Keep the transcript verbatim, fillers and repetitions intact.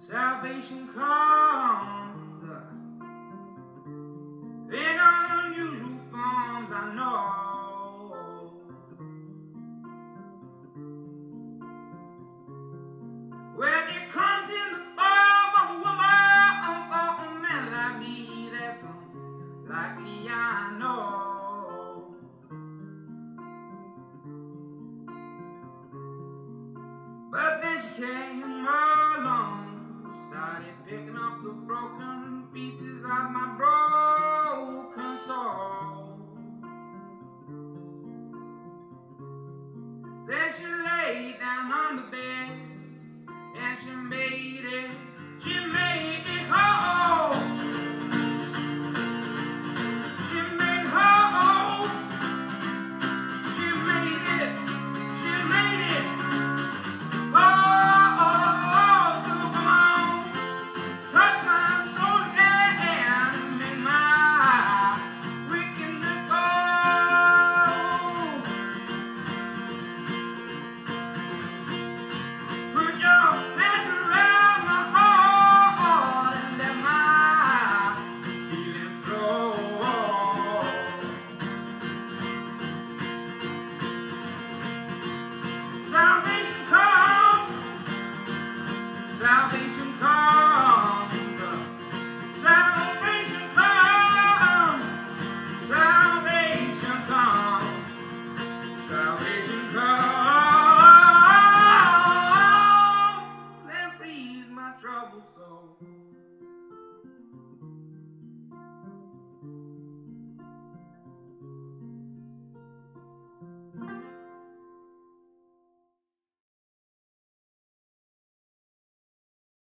salvation comes in unusual forms, I know. Well, it comes in the form of a woman, for a man like me, that's unlikely, I know. But then she came along, started picking up the broken pieces of my broken soul. Then she laid down on the bed and she made it